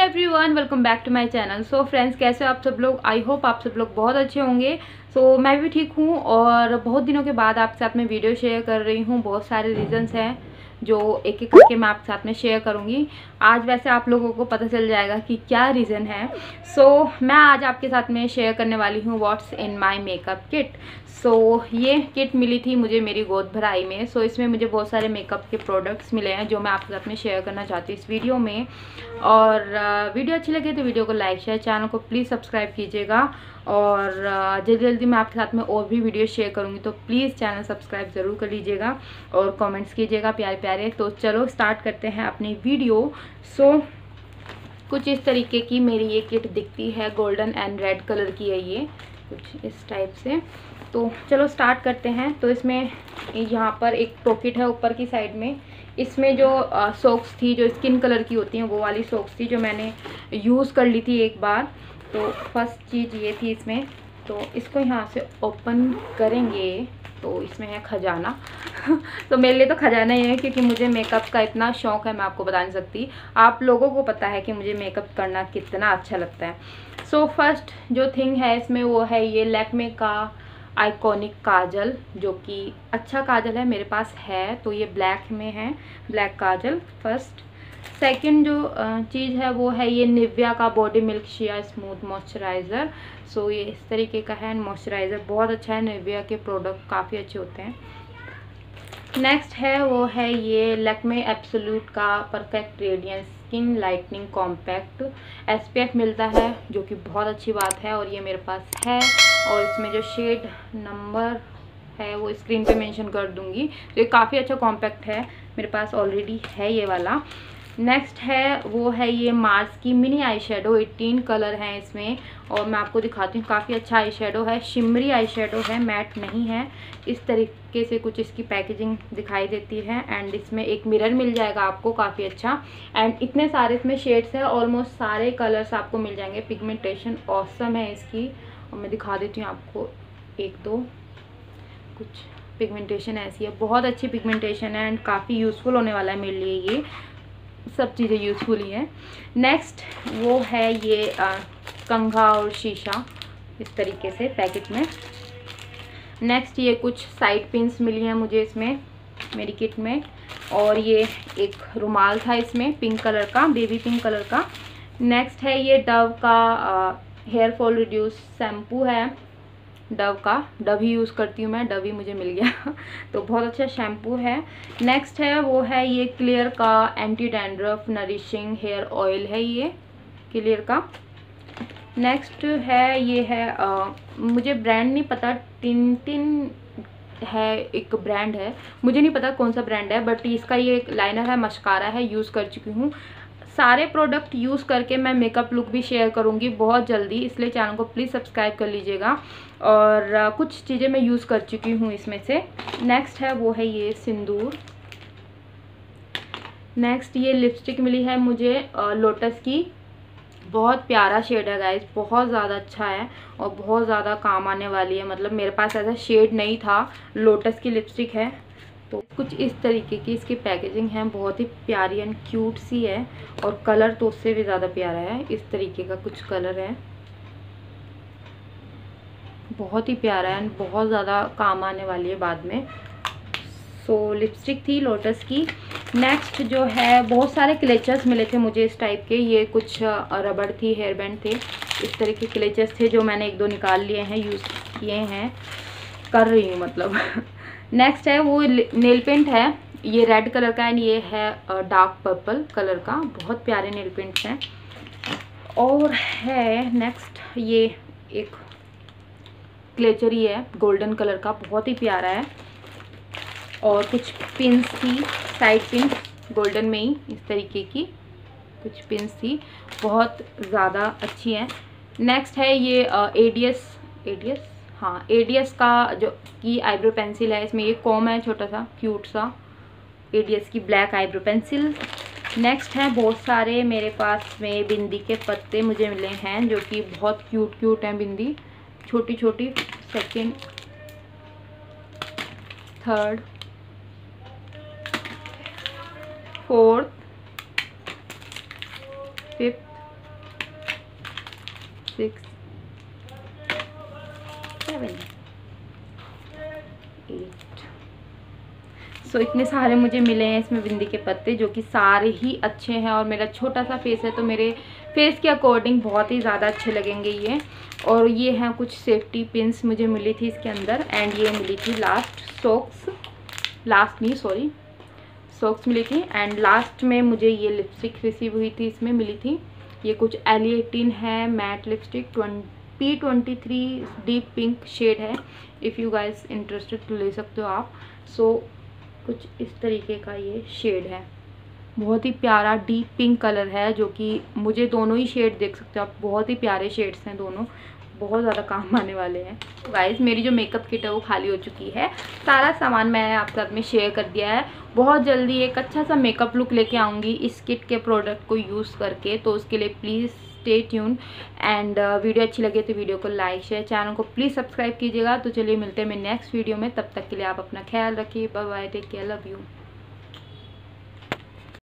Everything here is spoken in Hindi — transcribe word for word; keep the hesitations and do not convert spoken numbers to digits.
Everyone, welcome back to my channel. So friends, कैसे हो आप सब लोग? आई होप आप सब लोग बहुत अच्छे होंगे। सो so, मैं भी ठीक हूँ और बहुत दिनों के बाद आपके साथ में वीडियो शेयर कर रही हूँ। बहुत सारे रीजंस हैं जो एक एक करके मैं आपके साथ में शेयर करूँगी। आज वैसे आप लोगों को पता चल जाएगा कि क्या रीज़न है। सो so, मैं आज आपके साथ में शेयर करने वाली हूँ what's in my makeup kit. So so, ये किट मिली थी मुझे मेरी गोद भराई में। सो so, इसमें मुझे बहुत सारे मेकअप के प्रोडक्ट्स मिले हैं जो मैं आपके साथ में शेयर करना चाहती हूँ इस वीडियो में। और वीडियो अच्छी लगे तो वीडियो को लाइक शेयर, चैनल को प्लीज़ सब्सक्राइब कीजिएगा। और जल्दी जल्दी मैं आपके साथ में और भी वीडियो शेयर करूँगी, तो प्लीज़ चैनल सब्सक्राइब ज़रूर कर लीजिएगा और कमेंट्स कीजिएगा प्यारे प्यारे। तो चलो स्टार्ट करते हैं अपनी वीडियो। सो so, कुछ इस तरीके की मेरी ये किट दिखती है। गोल्डन एंड रेड कलर की है ये, कुछ इस टाइप से। तो चलो स्टार्ट करते हैं। तो इसमें यहाँ पर एक पॉकेट है ऊपर की साइड में। इसमें जो सॉक्स थी जो स्किन कलर की होती हैं वो वाली सॉक्स थी जो मैंने यूज़ कर ली थी एक बार। तो फर्स्ट चीज़ ये थी इसमें। तो इसको यहाँ से ओपन करेंगे तो इसमें है खजाना। तो मेरे लिए तो खजाना ही है क्योंकि मुझे मेकअप का इतना शौक़ है, मैं आपको बता नहीं सकती। आप लोगों को पता है कि मुझे मेकअप करना कितना अच्छा लगता है। सो so, फर्स्ट जो थिंग है इसमें वो है ये लैक्मे का आइकॉनिक काजल, जो कि अच्छा काजल है, मेरे पास है। तो ये ब्लैक में है, ब्लैक काजल फर्स्ट। सेकंड जो चीज़ है वो है ये निविया का body milk shea smooth moisturiser. So ये इस तरीके का है। मॉइस्चराइज़र बहुत अच्छा है, निविया के प्रोडक्ट काफ़ी अच्छे होते हैं। नेक्स्ट है वो है ये लैक्मे एब्सोल्यूट का perfect radiance skin lightening compact. S P F मिलता है जो कि बहुत अच्छी बात है और ये मेरे पास है। और इसमें जो शेड नंबर है वो स्क्रीन पे मेंशन कर दूंगी। तो ये काफ़ी अच्छा कॉम्पैक्ट है, मेरे पास ऑलरेडी है ये वाला। नेक्स्ट है वो है ये मार्स की mini eye shadow. Eighteen colour हैं इसमें और मैं आपको दिखाती हूँ। काफ़ी अच्छा आई शेडो है, शिमरी आई शेडो है, मैट नहीं है। इस तरीके से कुछ इसकी पैकेजिंग दिखाई देती है। एंड इसमें एक मिरर मिल जाएगा आपको, काफ़ी अच्छा। एंड इतने सारे इसमें शेड्स हैं, ऑलमोस्ट सारे कलर्स आपको मिल जाएंगे। पिगमेंटेशन ऑसम है इसकी और मैं दिखा देती हूँ आपको एक दो। कुछ पिगमेंटेशन ऐसी है, बहुत अच्छी पिगमेंटेशन है एंड काफ़ी यूज़फुल होने वाला है मेरे लिए। ये सब चीज़ें यूज़फुल ही हैं। नेक्स्ट वो है ये आ, कंघा और शीशा इस तरीके से पैकेट में। नेक्स्ट ये कुछ साइड पिन्स मिली हैं मुझे इसमें मेरी किट में। और ये एक रुमाल था इसमें पिंक कलर का, बेबी पिंक कलर का। नेक्स्ट है ये डव का हेयर फॉल रिड्यूस शैम्पू है, डव का। डव ही यूज़ करती हूँ मैं, डव ही मुझे मिल गया। तो बहुत अच्छा शैम्पू है। नेक्स्ट है वो है ये क्लियर का anti dandruff nourishing hair oil है, ये क्लियर का। नेक्स्ट है ये है आ, मुझे ब्रांड नहीं पता, टिंटिन है एक ब्रांड है, मुझे नहीं पता कौन सा ब्रांड है, बट इसका ये एक लाइनर है, मस्कारा है, यूज़ कर चुकी हूँ। सारे प्रोडक्ट यूज़ करके मैं मेकअप लुक भी शेयर करूँगी बहुत जल्दी, इसलिए चैनल को प्लीज़ सब्सक्राइब कर लीजिएगा। और uh, कुछ चीज़ें मैं यूज़ कर चुकी हूँ इसमें से। नेक्स्ट है वो है ये सिंदूर। नेक्स्ट ये लिपस्टिक मिली है मुझे लोटस की, बहुत प्यारा शेड है गाइज, बहुत ज़्यादा अच्छा है और बहुत ज़्यादा काम आने वाली है। मतलब मेरे पास ऐसा शेड नहीं था, लोटस की लिपस्टिक है। तो कुछ इस तरीके की इसकी पैकेजिंग है, बहुत ही प्यारी एंड क्यूट सी है। और कलर तो उससे भी ज़्यादा प्यारा है, इस तरीके का कुछ कलर है, बहुत ही प्यारा है एंड बहुत ज़्यादा काम आने वाली है बाद में। सो so, लिपस्टिक थी लोटस की। नेक्स्ट जो है बहुत सारे क्लेचर्स मिले थे मुझे इस टाइप के। ये कुछ रबड़ थी, हेयर बैंड थे, इस तरह के क्लेचर्स थे जो मैंने एक दो निकाल लिए हैं, यूज़ किए हैं, कर रही हूँ मतलब। नेक्स्ट है वो नेल पेंट है, ये रेड कलर का एंड ये है डार्क पर्पल कलर का। बहुत प्यारे नेल पेंट्स हैं। और है नेक्स्ट ये एक क्लेचर ही है गोल्डन कलर का, बहुत ही प्यारा है। और कुछ पिन्स थी, साइड पिन गोल्डन में ही इस तरीके की कुछ पिन्स थी, बहुत ज़्यादा अच्छी हैं। नेक्स्ट है ये एडीएस एडीएस हाँ एडीएस का जो की आईब्रो पेंसिल है, इसमें ये कॉम है छोटा सा क्यूट सा, एडीएस की ब्लैक आईब्रो पेंसिल। नेक्स्ट है बहुत सारे मेरे पास में बिंदी के पत्ते मुझे मिले हैं जो कि बहुत क्यूट क्यूट हैं बिंदी, छोटी छोटी। Second, third, fourth, fifth, six, seven, eight. So इतने सारे मुझे मिले हैं इसमें बिंदी के पत्ते, जो कि सारे ही अच्छे हैं। और मेरा छोटा सा फेस है तो मेरे फेस के अकॉर्डिंग बहुत ही ज़्यादा अच्छे लगेंगे ये। और ये हैं कुछ सेफ्टी पिन्स मुझे मिली थी इसके अंदर। एंड ये मिली थी लास्ट सॉक्स, लास्ट नहीं सॉरी सॉक्स मिली थी। एंड लास्ट में मुझे ये लिपस्टिक रिसीव हुई थी, इसमें मिली थी। ये कुछ एल एटीन है matte lipstick, P twenty three deep pink shade है। इफ़ यू गाइस इंटरेस्टेड तो ले सकते हो आप। सो so, कुछ इस तरीके का ये शेड है, बहुत ही प्यारा डीप पिंक कलर है, जो कि मुझे दोनों ही शेड देख सकते हो आप, बहुत ही प्यारे शेड्स हैं दोनों, बहुत ज़्यादा काम आने वाले हैं। तो गाइस मेरी जो मेकअप किट है वो खाली हो चुकी है, सारा सामान मैंने आपके साथ में शेयर कर दिया है। बहुत जल्दी एक अच्छा सा मेकअप लुक लेके आऊँगी इस किट के प्रोडक्ट को यूज़ करके, तो उसके लिए please stay tune. And video अच्छी लगे तो वीडियो को लाइक शेयर, चैनल को प्लीज़ सब्सक्राइब कीजिएगा। तो चलिए मिलते हैं मैं नेक्स्ट वीडियो में, तब तक के लिए आप अपना ख्याल रखिए। Bye bye, take care, love you.